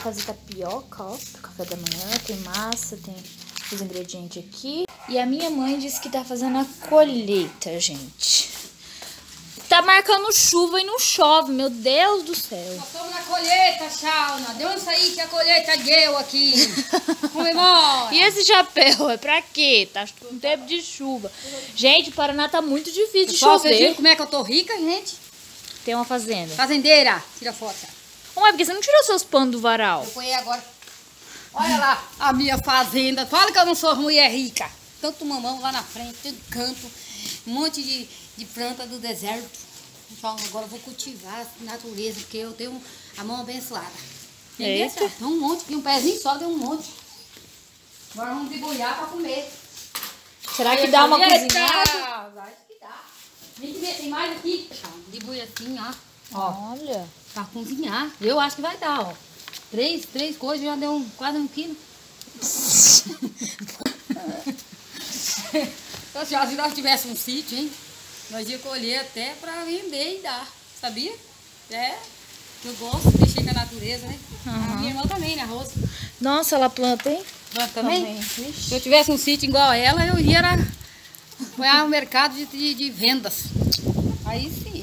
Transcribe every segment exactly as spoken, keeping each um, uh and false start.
fazer tapioca, ó, pro café da manhã. Tem massa, tem os ingredientes aqui. E a minha mãe disse que tá fazendo a colheita, gente. Tá marcando chuva e não chove, meu Deus do céu. Nós estamos na colheita, Shauna. De onde sair que a colheita deu aqui? Vamos embora. E esse chapéu é pra quê? Tá um tempo de chuva. Gente, o Paraná tá muito difícil de Pessoal, vocês chover. viram como é que eu tô rica, gente? Tem uma fazenda. Fazendeira, tira foto. Ué, porque você não tirou seus panos do varal? Eu ponhei agora. Olha lá a minha fazenda. Fala que eu não sou mulher rica. Tanto mamão lá na frente, tanto canto. Um monte de, de planta do deserto. Então, agora eu vou cultivar a natureza, porque eu tenho a mão abençoada. Eita. Tem um monte, tem um pezinho só, tem um monte. Agora vamos debulhar pra comer. Será que dá uma Eita! cozinhada? Acho que dá. Vem que ver, tem mais aqui. Debulha assim, ó. Ó, Olha. pra cozinhar. Eu acho que vai dar, ó. Três, três coisas já deu um, quase um quilo. Então, se nós tivéssemos um sítio, hein? Nós ia colher até pra vender e dar, sabia? É, eu gosto de mexer com a natureza, né? Uhum. A minha irmã também, né, Rosa? Nossa, ela planta, hein? Planta também? Também. Se eu tivesse um sítio igual a ela, eu ia apoiar o mercado de, de, de vendas. Aí sim.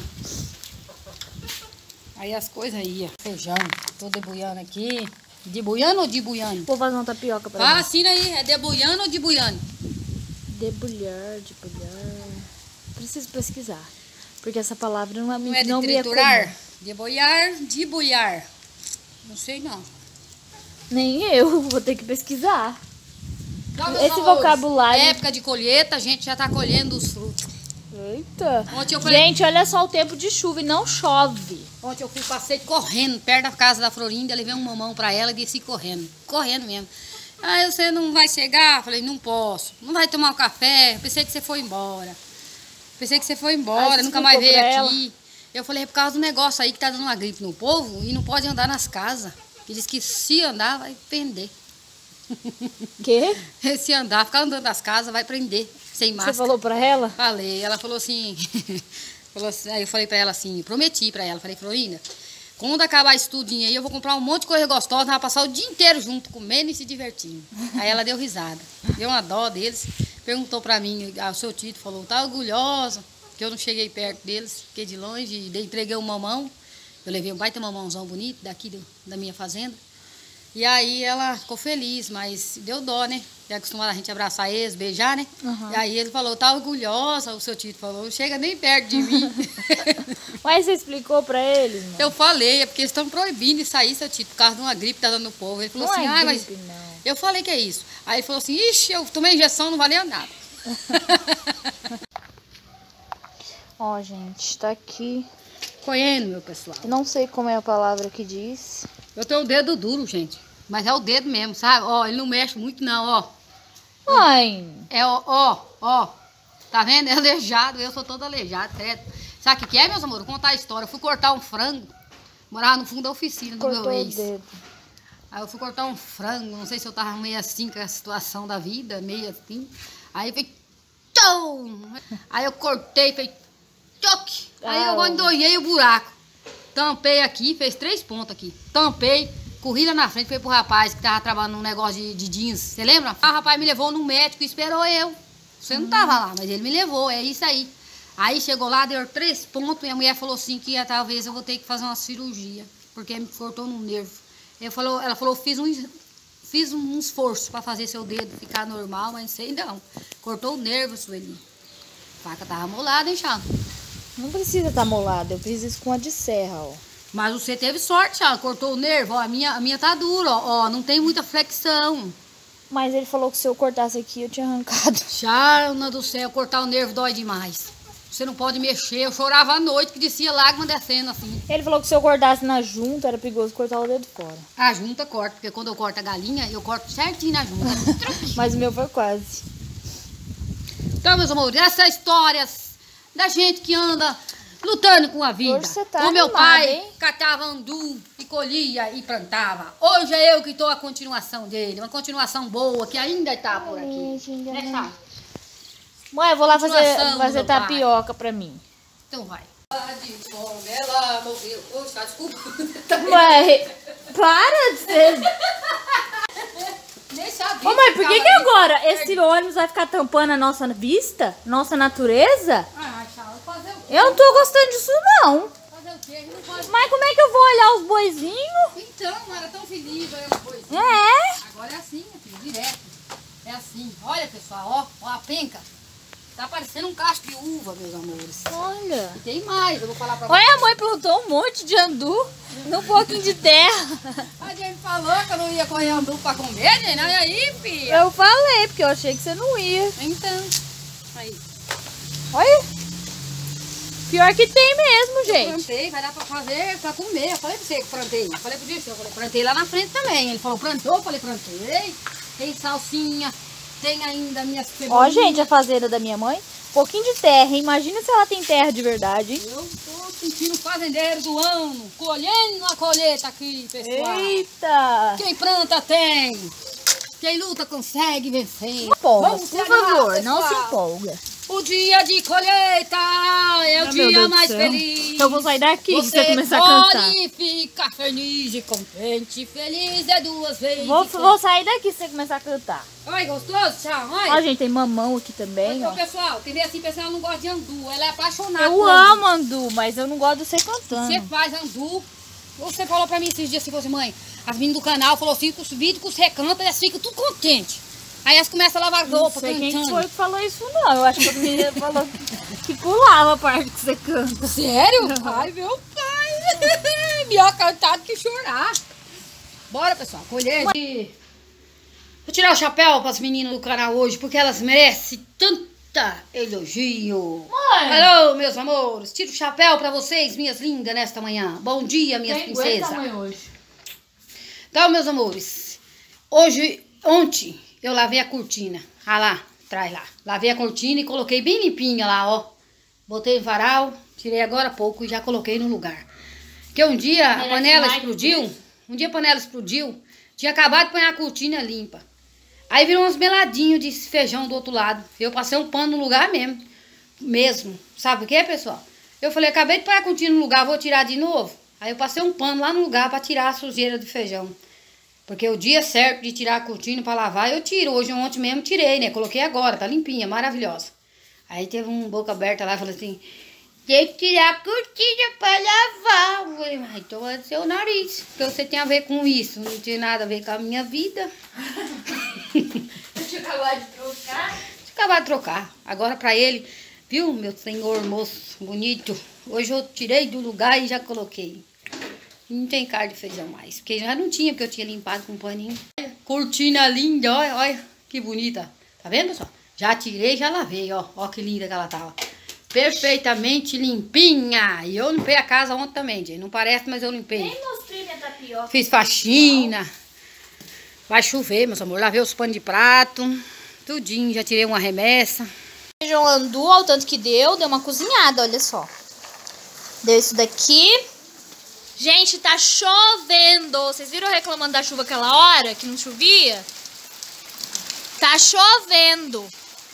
Aí as coisas iam. Feijão, tô debulhando aqui. Debulhando ou debuiando? Vou fazer uma tapioca pra Ah, mim. assina aí, é debulhando ou debuiando? Debulhar, debulhar. Preciso pesquisar. Porque essa palavra não, é, Não é de não me é triturar? comum. Deboiar, debuiar. Não sei não. Nem eu, vou ter que pesquisar. Então, meus Esse amores, vocabulário- época de colheita, a gente já tá colhendo os frutos. Eita. Ontem eu falei- Gente, olha só o tempo de chuva e não chove. Ontem eu fui, passei correndo, perto da casa da Florinda, levei um mamão pra ela e desci correndo. Correndo mesmo. Ah, você não vai chegar? Falei, não posso. Não vai tomar um café? Pensei que você foi embora. Pensei que você foi Aí embora, você nunca mais veio explicou pra aqui. Eu falei, é por causa do negócio aí que tá dando uma gripe no povo e não pode andar nas casas. Ele disse que se andar, vai prender. Quê? Se andar, ficar andando nas casas, vai prender, sem máscara. Você falou pra ela? Falei, ela falou assim, falou assim, aí eu falei pra ela assim, prometi pra ela, falei, Florinda, quando acabar esse tudinho aí, eu vou comprar um monte de coisa gostosa, nós vamos passar o dia inteiro junto, comendo e se divertindo. Aí ela deu risada, deu uma dó deles, perguntou pra mim, ah, o seu Tito falou, tá orgulhosa, que eu não cheguei perto deles, fiquei de longe, e entreguei um mamão, eu levei um baita mamãozão bonito daqui do, da minha fazenda. E aí ela ficou feliz, mas deu dó, né? É acostumada a gente abraçar eles, beijar, né? Uhum. E aí ele falou, tá orgulhosa, o seu Tito falou, não chega nem perto de mim. Mas você explicou pra eles, mano? Eu falei, é porque eles estão proibindo de sair, seu Tito, por causa de uma gripe que tá dando no povo. Ele falou Não assim, é ah, gripe, mas... não. Eu falei que é isso. Aí ele falou assim, ixi, eu tomei injeção, não valeu nada. Ó, gente, tá aqui. Colhendo, meu pessoal. Não sei como é a palavra que diz. Eu tenho o dedo duro, gente. Mas é o dedo mesmo, sabe? Ó, ele não mexe muito não, ó. Mãe! É, ó, ó, ó. Tá vendo? É aleijado, eu sou todo aleijado, credo. Sabe o que que é, meus amores? Vou contar a história. Eu fui cortar um frango, morava no fundo da oficina do Cortou meu o ex. dedo. Aí eu fui cortar um frango, não sei se eu tava meio assim com a situação da vida, meio assim. Aí eu falei, tchau! Aí eu cortei, falei, tchoc! Aí Ah, eu endoiei o buraco. Tampei aqui, fez três pontos aqui. Tampei, corri lá na frente, fui pro rapaz que tava trabalhando num negócio de, de jeans. Você lembra? Ah, o rapaz me levou no médico e esperou eu. Você não tava lá, mas ele me levou, é isso aí. Aí chegou lá, deu três pontos, e a mulher falou assim que talvez eu vou ter que fazer uma cirurgia, porque me cortou no nervo. Eu falou, ela falou, fiz um, fiz um esforço para fazer seu dedo ficar normal, mas sei não. Cortou o nervo, Sueli. A faca tava molada, hein, Chá? Não precisa estar molada, eu fiz isso com a de serra, ó. Mas você teve sorte, Chá, cortou o nervo, ó, a minha, a minha tá dura, ó, ó, não tem muita flexão. Mas ele falou que se eu cortasse aqui, eu tinha arrancado. Charna do céu, cortar o nervo dói demais. Você não pode mexer, eu chorava à noite, que descia lágrima descendo assim. Ele falou que se eu cortasse na junta, era perigoso cortar o dedo fora. A junta corta, porque quando eu corto a galinha, eu corto certinho na junta. Mas o meu foi quase. Então, meus amores, essas histórias da gente que anda lutando com a vida. Hoje você tá o meu animada, pai hein? catava andu e colhia e plantava. Hoje é eu que estou a continuação dele, uma continuação boa, que ainda está por aqui. Ainda Né, não. Chá? Mãe, eu vou lá fazer, Continuação, fazer meu pai. tapioca pra mim. Então vai. De fome, ela morreu. Ô, Chá, desculpa. Mãe, Para de ser... Nem sabia. Ô mãe, por que que ficava ali. agora esse ônibus vai ficar tampando a nossa vista? Nossa natureza? Ah, Charles, fazer o quê? Eu não tô gostando disso não. Fazer o quê? Não pode... Mas como é que eu vou olhar os boizinhos? Então, não era tão feliz, olha as coisas. É. Agora é assim, minha filha, direto. É assim. Olha, pessoal, ó, ó a penca. Tá parecendo um cacho de uva, meus amores. Olha. E tem mais, eu vou falar pra vocês. Olha, a mãe plantou um monte de andu num pouquinho de terra. A gente falou que eu não ia correr andu pra comer, gente. Olha aí, filha. Eu falei, porque eu achei que você não ia. Então, aí. Olha. Pior que tem mesmo, gente. Plantei, vai dar pra fazer, pra comer. Eu falei pra você que plantei. Eu falei pro Dirceu, eu falei, plantei lá na frente também. Ele falou, plantou? Eu falei, plantei. Tem salsinha, tem ainda minhas Ó, gente, a fazenda da minha mãe. Um pouquinho de terra, hein? Imagina se ela tem terra de verdade, hein? Eu tô sentindo fazendeiro do ano, colhendo a colheita aqui, pessoal. Eita! Quem planta tem. Quem luta consegue vencer. Não empolga, Vamos por animar, favor, não se pessoal. empolga. O dia de colheita é o Ah, meu dia Deus mais do céu. feliz. Então eu vou sair daqui que você Você começar a cantar. pode ficar feliz e contente. Feliz é duas vezes. Vou, vou sair daqui se você começar a cantar. Oi, gostoso? Tchau, oi. Ó, gente, tem mamão aqui também, Ô, ó. pessoal, tem vez assim, pessoal não gosta de andu. Ela é apaixonada Eu por amo andu, mas eu não gosto de você cantando. Você faz andu. Você falou pra mim esses dias, se fosse mãe, as meninas do canal falou assim, que os vídeos que você canta, elas ficam tudo contentes. Aí elas começam a lavar Não roupa, sei cantando. quem foi que falou isso, não. Eu acho que a menina falou que pulava a parte que você canta. Sério? Ai, meu pai. Melhor cantado que chorar. Bora, pessoal, colher. Vou tirar o chapéu para as meninas do canal hoje, porque elas merecem tanta elogio. Mãe! Alô, meus amores. Tiro o chapéu para vocês, minhas lindas, nesta manhã. Bom dia, minhas princesas. hoje? Então, meus amores, hoje, ontem, eu lavei a cortina. Ah lá, atrás lá. Lavei a cortina e coloquei bem limpinha lá, ó. Botei no varal, tirei agora há pouco e já coloquei no lugar. Porque um dia a panela explodiu, um dia a panela explodiu, tinha acabado de pôr a cortina limpa. Aí virou uns meladinhos de feijão do outro lado. Eu passei um pano no lugar mesmo. Mesmo. Sabe o que, pessoal? Eu falei, acabei de pôr a cortina no lugar, vou tirar de novo. Aí eu passei um pano lá no lugar para tirar a sujeira do feijão. Porque o dia certo de tirar a cortina para lavar, eu tiro. Hoje, ontem mesmo, tirei, né? Coloquei agora, tá limpinha, maravilhosa. Aí teve um boca aberta lá, falou assim, tem que tirar a cortina para lavar. Eu falei, mas então é do seu nariz. Porque você tem a ver com isso, não tem nada a ver com a minha vida. Eu tinha acabado de trocar. Deixa eu acabar de trocar. Agora para ele, viu, meu senhor moço bonito? Hoje eu tirei do lugar e já coloquei. Não tem cara de feijão mais, porque já não tinha, porque eu tinha limpado com um paninho. Cortina linda, olha, olha, que bonita. Tá vendo, pessoal? Já tirei, já lavei, ó. Ó que linda que ela tava. Perfeitamente limpinha. E eu limpei a casa ontem também, gente. Não parece, mas eu limpei. Nem mostrei minha tapioca. Fiz faxina. Vai chover, meus amor. Lavei os panos de prato. Tudinho, já tirei uma remessa. Feijão andu, ao tanto que deu, deu uma cozinhada, olha só. Deu isso daqui. Gente, tá chovendo. Vocês viram eu reclamando da chuva aquela hora, que não chovia? Tá chovendo.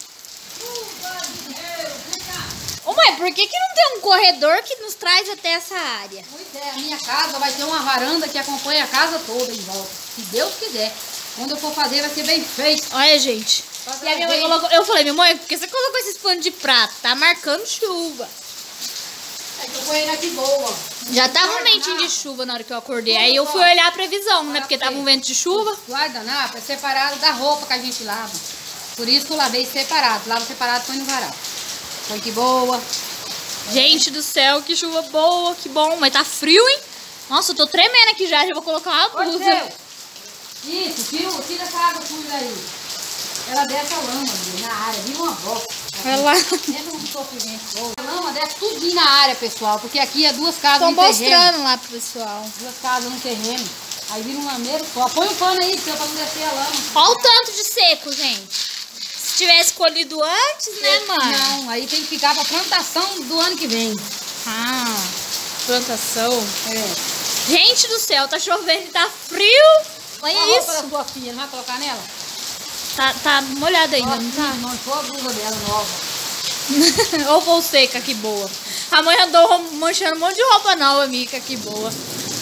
Ô mãe, por que que não tem um corredor que nos traz até essa área? Pois é, a minha casa vai ter uma varanda que acompanha a casa toda em volta. Se Deus quiser. Quando eu for fazer, vai ser bem feito. Olha, gente. Fazer E a minha mãe bem. colocou... Eu falei, minha mãe, por que você colocou esses panos de prato? Tá marcando chuva. Aí eu ponho aqui boa. Já tava um ventinho de chuva na hora que eu acordei. Aí eu fui olhar a previsão, né? Porque tava um vento de chuva. Guardanapo é separado da roupa que a gente lava. Por isso que eu lavei separado. Lava separado, põe no varal. Põe que boa. Gente do céu, que chuva boa, que bom. Mas tá frio, hein? Nossa, eu tô tremendo aqui já. Já vou colocar uma Ô, blusa. Deus. Isso, tira, tira essa água suja aí. Ela desce a lama ali, na área, vira uma bosta. Olha lá. Entra um sofrimento. A lama desce tudinho na área, pessoal. Porque aqui é duas casas Tô no terreno. mostrando lá pro pessoal. Duas casas no terreno. Aí vira um lameiro só. Põe um pano aí, pra não descer a lama. Olha o tanto de seco, gente. Se tivesse colhido antes, né, mãe? Não, aí tem que ficar pra plantação do ano que vem. Ah, plantação. É. Gente do céu, tá chovendo e tá frio. Olha A roupa isso. da sua filha, não vai colocar nela? Tá, tá molhada ainda, não tá? Não, manchou a blusa dela nova. Ou vou seca, que boa. A mãe andou manchando um monte de roupa nova, Mica, que boa.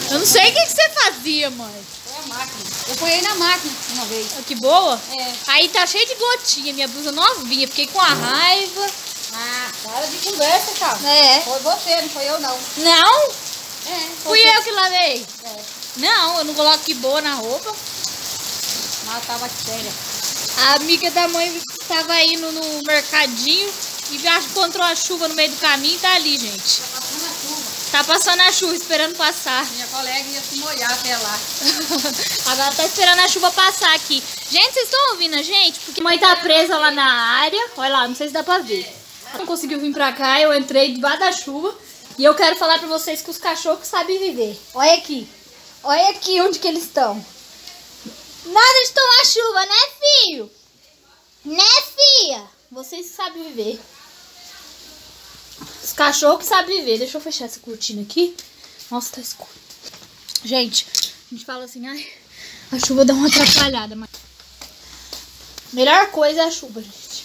Eu não sei o que, que você fazia, mãe. Foi a máquina. Eu ponhei na máquina uma vez. Oh, que boa. É. Aí tá cheio de gotinha, minha blusa novinha. Fiquei com a raiva. Ah, para de conversa, cara. É. Foi você, não foi eu, não. Não? É. Fui você. eu que lavei. É. Não, eu não coloco que boa na roupa. Mas tava séria. A amiga da mãe tava indo no mercadinho e já encontrou a chuva no meio do caminho e tá ali, gente. Tá passando a chuva. Tá passando a chuva, esperando passar. Minha colega ia se molhar até lá. Agora tá esperando a chuva passar aqui. Gente, vocês estão ouvindo a gente? Porque a mãe tá presa lá na área. Olha lá, não sei se dá pra ver. Ela não conseguiu vir pra cá, eu entrei debaixo da chuva. E eu quero falar pra vocês que os cachorros sabem viver. Olha aqui. Olha aqui onde que eles estão. Nada de tomar chuva, né, filho? Né, filha? Vocês sabem viver. Os cachorros que sabem viver. Deixa eu fechar essa cortina aqui. Nossa, tá escuro. Gente, a gente fala assim, ai, a chuva dá uma atrapalhada, mas... Melhor coisa é a chuva, gente.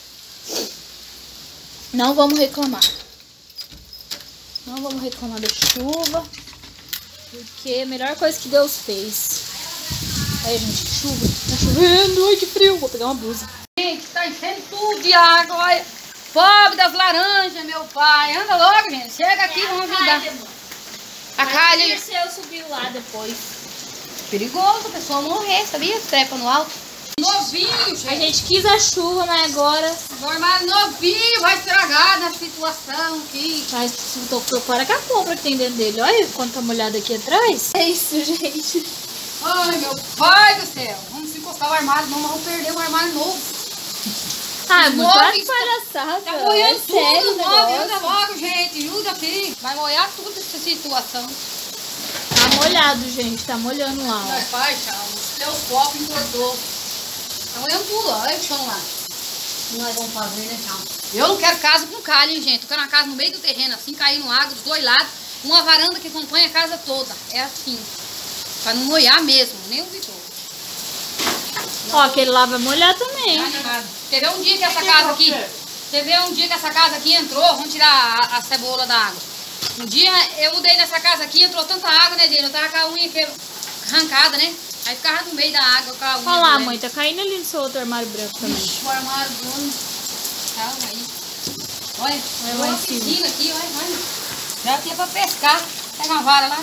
Não vamos reclamar. Não vamos reclamar da chuva. Porque é a melhor coisa que Deus fez. Aí, gente, que chuva. Tá chovendo. Ai, que frio. Vou pegar uma blusa. Gente, tá enchendo tudo de água, olha. Pobre das laranjas, meu pai. Anda logo, gente. Chega aqui, vamos ajudar. A calha. Se eu subir lá depois. Perigoso, a pessoa morrer, sabia? Trepa no alto. Novinho, gente. A gente quis a chuva, mas agora... O armário novinho, vai estragar na situação aqui. Mas tô fora com a compra que tem dentro dele. Olha quanto tá molhado aqui atrás. É isso, gente. Ai, meu pai do céu. Vamos se encostar o armário, não vamos perder o armário novo. Ah, muito Móveis palhaçada. Tá molhando É sério tudo, o móvel. negócio. Ajuda logo, gente. Ajuda aqui. Vai molhar tudo essa situação. Tá molhado, gente. Tá molhando lá, Ai, ó. pai, tchau. Seu copo engordou. Tá molhando tudo, ó. Olha o chão lá. O que nós vamos fazer, né, tchau? Eu não quero casa com calha, hein, gente. Eu quero uma casa no meio do terreno, assim, caindo água dos dois lados. Uma varanda que acompanha a casa toda. É assim. Pra não molhar mesmo, nem o Vitor. Ó, aquele lá vai molhar também. Tá animado. Você vê um dia que essa casa aqui... Você vê um dia que essa casa aqui entrou, vamos tirar a, a cebola da água. Um dia eu mudei nessa casa aqui, entrou tanta água, né, gente? Eu tava com a unha aqui arrancada, né? Aí ficava no meio da água com a unha. Olha lá, doendo. mãe, tá caindo ali no seu outro armário branco também. Ixi, o armário dono. Calma aí. Olha, Olha olha lá uma em cima. piscina aqui, olha, olha. Já tinha pra pescar. Pega uma vara lá.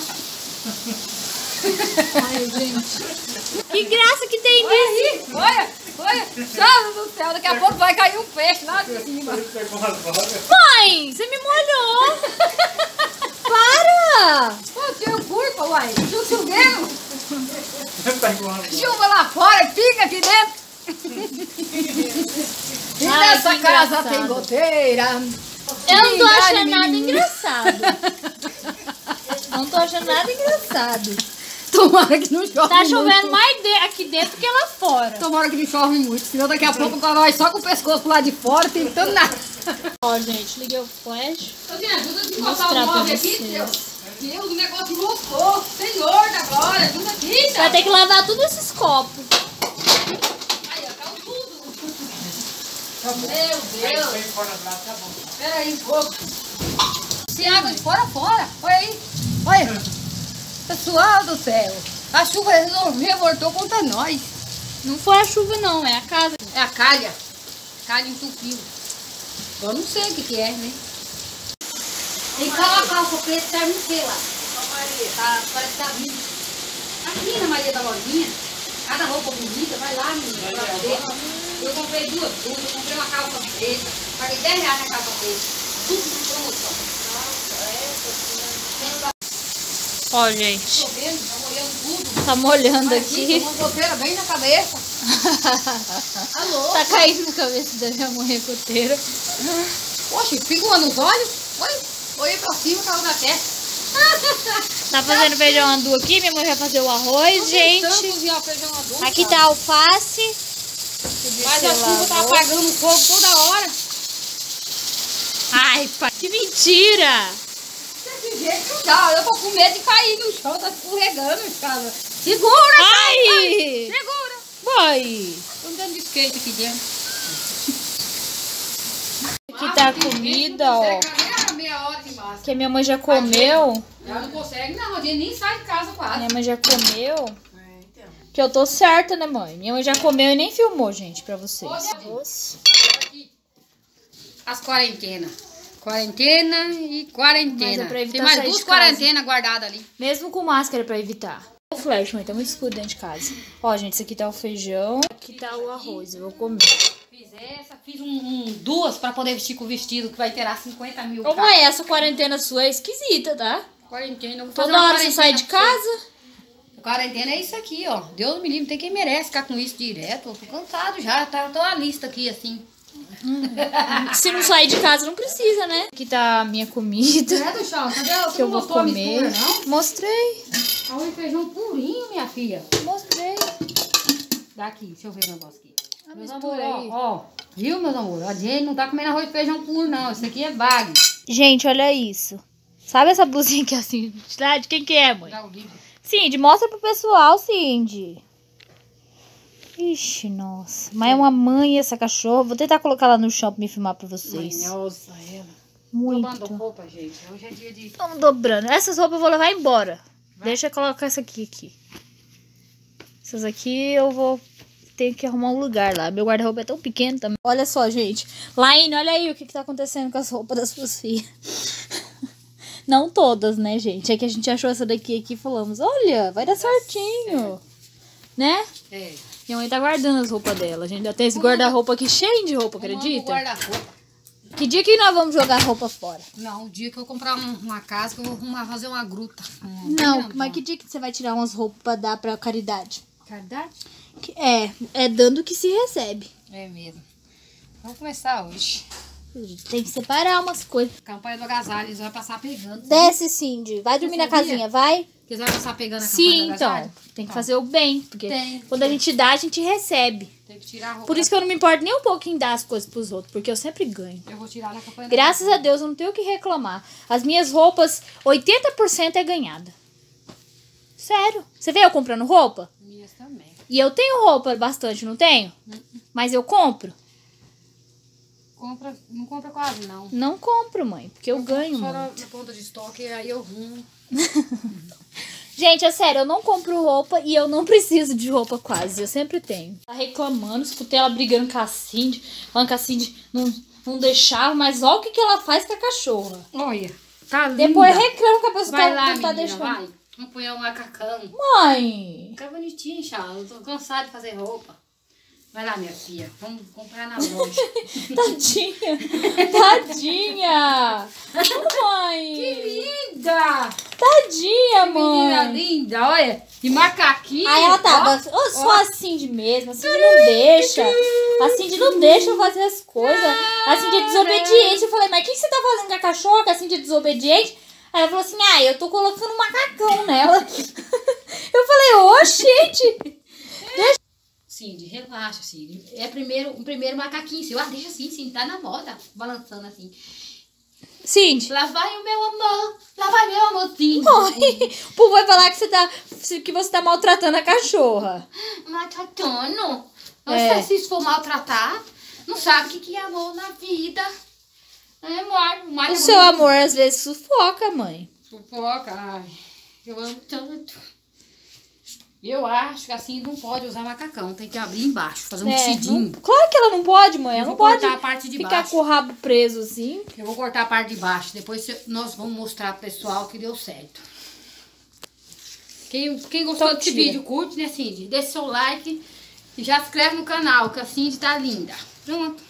Ai, gente. Que graça que tem Olha nisso. aí, olha, olha. Santo do céu, daqui a pouco vai cair um peixe lá de cima. Mãe, você me molhou. Para. Pô, teu culpa, uai. Tu chovendo. Chuva lá fora, fica aqui dentro. E Ai, nessa que casa engraçado. tem goteira. Eu não tô Engane, achando nada menino. engraçado. Não tô achando nada engraçado. Tomara que não chove Tá muito. chovendo mais de- aqui dentro que lá fora. Tomara que não chove muito, senão daqui a pouco nós só com o pescoço pro lado de fora, tentando nada. Ó, gente, liguei o flash. Ô, me ajuda a Vou desmontar mostrar o pra móvel aqui, vocês. Deus. Deus, o negócio voltou. Senhor da glória, ajuda aqui, Vai ter que lavar tudo esses copos. Aí, ó, caiu tudo. Meu Deus. Espera aí um pouco. Se água de fora, fora. Olha aí. Olha. Pessoal do céu. A chuva resolveu, voltou contra nós. Não foi a chuva, não, é a casa. É a calha. Calha entupiu. Eu não sei o que que é, né? Tem que falar calça preta, serve no que lá? Tá, parece que tá vindo. Aqui na Maria da Lojinha, cada roupa bonita, vai lá, menina, pra ver. Eu comprei duas blusas, eu comprei uma calça preta, paguei dez reais na calça preta. Tudo na promoção. Ó, gente, Chovendo, tá molhando tudo. tá molhando Aqui, aqui. uma goteira bem na cabeça. Alô? Tá caindo na cabeça da minha mãe a goteira. Poxa, fica uma nos olhos. Oi, olhei pra cima, caiu na testa. Tá fazendo feijão andu aqui, minha mãe vai fazer o arroz, gente. Aqui tá a alface. Mas a chuva tá apagando o fogo toda hora. Ai, pai, que mentira! Desse jeito não dá. Eu tô com medo de cair no chão, tá escorregando, cara. Segura, Ai! pai, segura. Boy! Tô andando de skate aqui dentro. Aqui tá a comida, ó. Meia hora de massa. Que a minha mãe já comeu. Ela não consegue, não. A gente nem sai de casa quase. Minha mãe já comeu. É, então. Que eu tô certa, né, mãe? Minha mãe já comeu e nem filmou, gente, pra vocês. Nossa. As quarentenas. Quarentena e quarentena. É Tem mais duas quarentenas guardadas ali. Mesmo com máscara pra evitar. O flash, mãe, tem muito escuro dentro de casa. Ó, gente, isso aqui tá o feijão. Aqui tá o arroz, eu vou comer. Fiz essa, fiz um, um, duas pra poder vestir com o vestido que vai ter lá cinquenta mil. Como é essa quarentena sua? É esquisita, tá? Quarentena. Toda hora você sai de casa? A quarentena é isso aqui, ó. Deus me livre, tem quem merece ficar com isso direto. Eu tô cansado já, tá toda a lista aqui, assim. Hum. Se não sair de casa, não precisa, né? Aqui tá a minha comida. É do chão, cadê? Você que eu não vou comer. Mistura, não? Mostrei. Arroz e feijão purinho, minha filha. Mostrei. Daqui, deixa eu ver o negócio aqui. Ah, meus amores, ó, ó. Viu, meus amores? A gente não tá comendo arroz e feijão puro, não. Isso aqui é bag. Gente, olha isso. Sabe essa blusinha aqui assim? De quem que é, mãe? Cindy, mostra pro pessoal, Cindy. Ixi, nossa. Mas é uma mãe essa cachorra. Vou tentar colocar ela no chão pra me filmar pra vocês. Nossa, ela. Muito. Dobrando roupa, gente. Hoje é dia de... Estamos dobrando. Essas roupas eu vou levar embora. Vai. Deixa eu colocar essa aqui, aqui. Essas aqui eu vou... Tenho que arrumar um lugar lá. Meu guarda-roupa é tão pequeno também. Olha só, gente. Laine, olha aí o que, que tá acontecendo com as roupas das suas filhas. Não todas, né, gente? É que a gente achou essa daqui aqui e falamos, olha, vai dar certinho. Né? É. Minha mãe tá guardando as roupas dela. A gente ainda tem esse guarda-roupa aqui cheio de roupa, acredita? Guarda-roupa. Que dia que nós vamos jogar roupa fora? Não, o dia que eu comprar um, uma casa, que eu vou arrumar, fazer uma gruta. Um, não, mas não. Que dia que você vai tirar umas roupas pra dar pra caridade? Caridade? É, é dando que se recebe. É mesmo. Vamos começar hoje. Tem que separar umas coisas. Campanha do agasalho, eles vão passar pegando. Desce, Cindy. Vai dormir na casinha, vai. Eles vão passar pegando a campanha Sim, do agasalho? então. Tem que então. fazer o bem. Porque tem, quando tem. a gente dá, a gente recebe. Tem que tirar a roupa. Por isso que eu não me importo nem um pouco em dar as coisas pros outros. Porque eu sempre ganho. Eu vou tirar na campanha do Graças a Deus, eu não tenho o que reclamar. As minhas roupas, oitenta por cento é ganhada. Sério. Você vê eu comprando roupa? Minhas também. E eu tenho roupa bastante, não tenho? Uhum. Mas eu compro. Compra, não compra quase, não. Não compro, mãe, porque eu, eu ganho, só mãe. Só na ponta de estoque, aí eu rumo. Gente, é sério, eu não compro roupa e eu não preciso de roupa quase. Eu sempre tenho. Tá reclamando, escutei ela brigando com a Cindy. Falando que a Cindy não, não deixava, mas olha o que, que ela faz com a cachorra. Olha, tá linda. Depois reclama que a pessoa vai tá, lá, não menina, tá deixando. Vai. Vamos pôr um macacão. Mãe! Fica bonitinho, Charles. Eu tô cansada de fazer roupa. Vai lá, minha filha. Vamos comprar na loja. Tadinha! Tadinha! Mãe! Que linda! Tadinha, que mãe! Menina linda, olha. E macaquinho. Aí ela tava ó, ó, só a Cindy mesmo. A Cindy não deixa. A Cindy não deixa eu fazer as coisas. A Cindy é desobediente. Eu falei, mas o que você tá fazendo com a cachorra? Que a Cindy é desobediente? Aí ela falou assim, ah, eu tô colocando um macacão nela. Eu falei, ô, gente! Deixa. Cindy, relaxa, Cindy. É primeiro, um primeiro macaquinho seu. Ah, deixa assim, Cindy, tá na moda. Balançando assim. Cindy. Lá vai o meu amor, lá vai meu amorzinho. Mãe, o povo vai falar que você tá, que você tá maltratando a cachorra. Maltratando? Não É. sei se for maltratar. Não sabe o que que é amor na vida. É amor. Mais O seu amor às vezes sufoca, mãe. Sufoca, ai. Eu amo tanto. Eu acho que assim não pode usar macacão. Tem que abrir embaixo, fazer um É, vestidinho. não- claro que ela não pode, mãe. Ela Eu não vou pode cortar a parte de ficar baixo. com o rabo preso assim. Eu vou cortar a parte de baixo. Depois nós vamos mostrar pro pessoal que deu certo. Quem, quem gostou Então, desse tira. vídeo, curte, né, Cindy? Deixa seu like e já se inscreve no canal, que a Cindy tá linda. Pronto.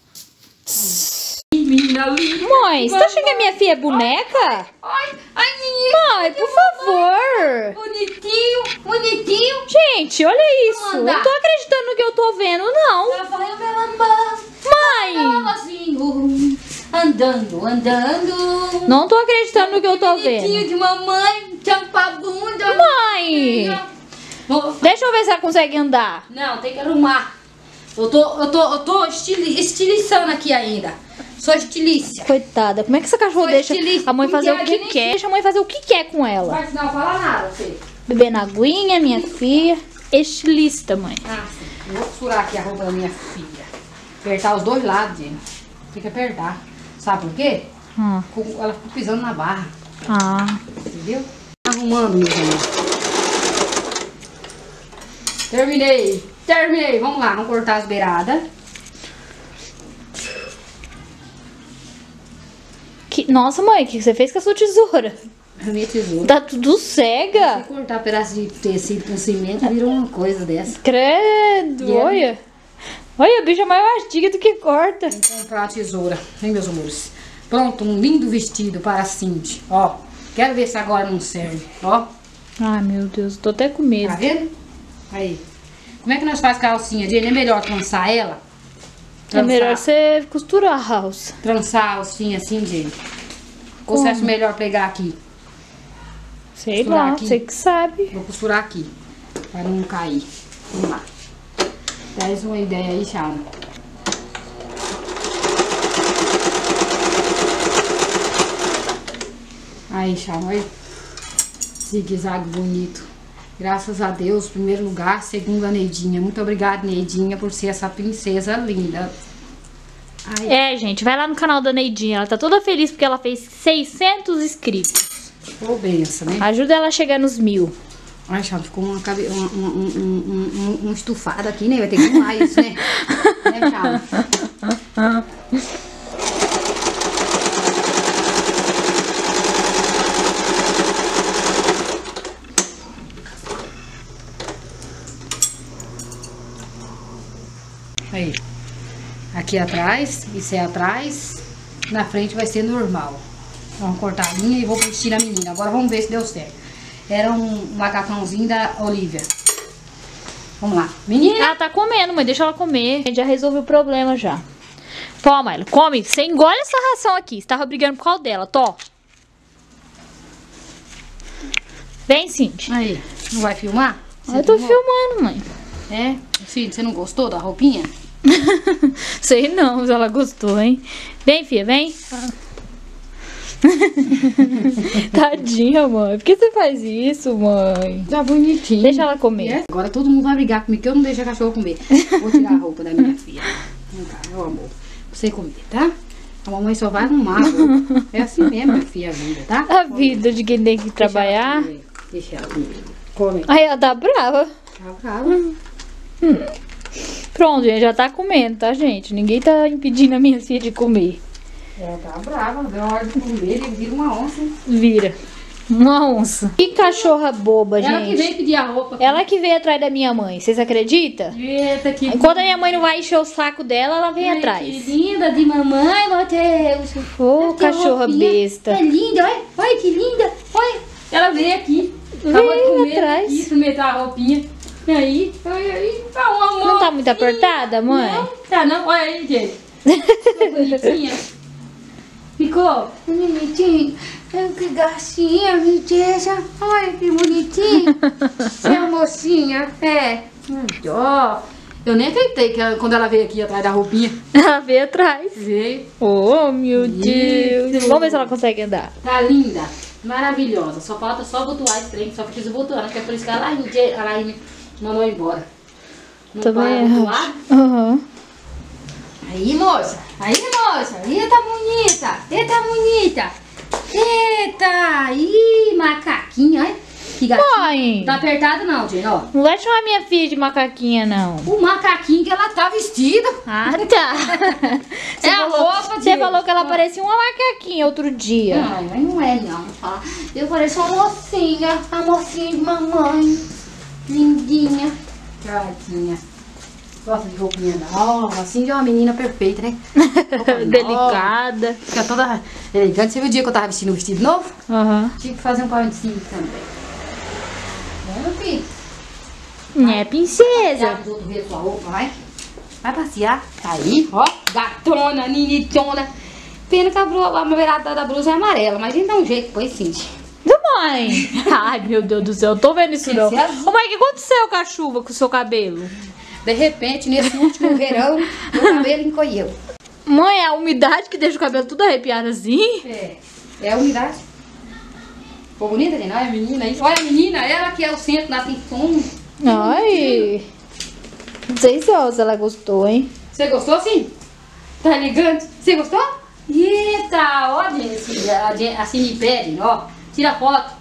Menina linda. Mãe, você tá achando que a minha filha é boneca? Ai, ai, menina. Mãe, por favor. Bonitinho, bonitinho. Gente, olha isso. Eu Manda. não tô acreditando no que eu tô vendo, não. Lá vai o meu amor. Mãe, Sozinho, andando, andando. não tô acreditando no que eu tô vendo. Bonitinho de mamãe, tampa bunda. Mãe, Vou- deixa eu ver se ela consegue andar. Não, tem que arrumar. Eu tô, eu tô, eu tô estili, estiliçando aqui ainda. Sou estilícia. Coitada, como é que essa cachorra Sou deixa estilista, a mãe fazer o que cuidado, quer? Deixa a mãe fazer o que quer com ela. Mas não fala nada, filho. Bebendo aguinha, minha filha. Estilista, mãe. Ah, sim. Eu vou costurar aqui a roupa da minha filha. Apertar os dois lados, gente. Tem que apertar. Sabe por quê? Hum. Com- Ela ficou pisando na barra. Ah. Entendeu? Arrumando, meus amigos. Terminei. Terminei. Vamos lá, vamos cortar as beiradas. Que... Nossa, mãe, o que você fez com a sua tesoura? A minha tesoura. Tá tudo cega. Se cortar pedaço de tecido com cimento, virou uma coisa dessa. Credo, E olha. Olha, a bicha é mais mastiga do que corta. Vou comprar a tesoura, hein, meus amores? Pronto, um lindo vestido para a Cindy. Ó, quero ver se agora não serve, ó. Ai, meu Deus, tô até com medo. Tá vendo? Aí. Como é que nós faz calcinha, Jenny? É melhor trançar ela? É melhor você costurar a alça. Trançar a alcinha assim, Jenny? Ou você acha melhor pegar aqui? Sei Costurar lá, aqui. você que sabe. Vou costurar aqui, para não cair. Vamos lá. Traz uma ideia aí, Chala. Aí, Chala, olha. Zigue-zague bonito. Graças a Deus, primeiro lugar, segundo a Neidinha. Muito obrigada, Neidinha, por ser essa princesa linda. Ai. É, gente, vai lá no canal da Neidinha. Ela tá toda feliz porque ela fez seiscentos inscritos. Ô, benção, né? Ajuda ela a chegar nos mil. Ai, Chala, ficou uma, cabe... um, um, um, um, um estufado aqui, né? Vai ter que arrumar isso, né? Né, Chala? Aí, aqui atrás, isso é atrás, na frente vai ser normal. Vamos cortar a linha e vou vestir a menina. Agora vamos ver se deu certo. Era um macacãozinho da Olivia. Vamos lá. Menina! Ela tá comendo, mãe, deixa ela comer. A gente já resolveu o problema já. Pô, Maíla, come. Você engole essa ração aqui. Você tava brigando por causa dela, tô. Vem, Cindy. Aí, não vai filmar? Você Eu tô filmou? filmando, mãe. É? Filho, você não gostou da roupinha? Sei não, se ela gostou, hein? Vem, filha, vem. Tadinha, mãe. Por que você faz isso, mãe? Tá bonitinho. Deixa ela comer. É? Agora todo mundo vai brigar comigo, que eu não deixo a cachorra comer. Vou tirar a roupa da minha filha. Vem cá, meu amor. Pra você comer, tá? A mamãe só vai arrumar a roupa. É assim mesmo, minha filha, a vida, tá? A vida de quem tem que trabalhar. Deixa ela comer. Come. Aí ela tá brava. Tá brava. Hum. Pronto, gente, já tá comendo, tá, gente? Ninguém tá impedindo a minha filha de comer. Ela tá brava, deu a hora de comer, ele vira uma onça. Vira. Uma onça. Que cachorra boba, Ela que gente. veio pedir a roupa. Ela que veio atrás da minha mãe, vocês acreditam? Eita, que Enquanto a minha mãe não vai encher o saco dela, ela vem Ai, atrás. Que linda de mamãe, Matheus. Ô, cachorra besta. É linda, olha. Olha que linda. Olha. Ela veio aqui. Acabou de Veio comer atrás. aqui, experimentar a roupinha. E aí, olha aí. Tá um amor. Não tá muito apertada, mãe? Não, tá não. Olha aí, gente. Ficou bonitinha. Ficou? Bonitinho. Que gracinha, me deixa. Olha que bonitinho. É mocinha. É. Ó. Eu nem acreditei que ela, quando ela veio aqui atrás da roupinha. Ela veio atrás. Veio. Oh, meu Isso. Deus. Vamos ver se ela consegue andar. Tá linda. Maravilhosa. Só falta só botuar esse trem. Só preciso botuar. Acho que é por isso que a Laine, a Laine mandou embora. Não Também para botuar? Aham. Aí, moça. Aí, moça. Eita, bonita. Eita, bonita. Eita. Ih, macaquinha. Olha. Que gatinho. Mãe, Tá apertado não, Jane, ó. não vai chamar minha filha de macaquinha, não. O macaquinho que ela tá vestida. Ah, tá. Você É a falou, roupa você dele. falou que ela parecia uma macaquinha outro dia. Ai, mas não é não, tá? Eu pareço uma mocinha, a mocinha de mamãe. Lindinha. Tadinha. Gosta de roupinha nova, assim de uma menina perfeita, né? Roupa nova, Delicada. fica toda elegante. Você viu o dia que eu tava vestindo um vestido novo? Aham. Tive que fazer um pau de cima também. É, meu filho? Né, princesa? Já os outros ver sua roupa, vai. Vai passear. Tá aí, ó. Gatona, ninitona. Pena que a, blu- a beirada da blusa é amarela, mas a gente dá um jeito, pois sim. Mãe! Ai, meu Deus do céu, eu tô vendo isso não. Esse é azul. Ô, mãe, o que aconteceu com a chuva, com o seu cabelo? De repente, nesse último verão, meu cabelo encolheu. Mãe, é a umidade que deixa o cabelo tudo arrepiado assim? É, é a umidade. Ficou bonita, gente? Olha a menina aí. Olha a menina, ela que é o centro da atenção. Ai. Não sei se ela gostou, hein? Você gostou, sim? Tá elegante? Você gostou? Eita, ó, gente, assim me pedem, ó. Tira foto.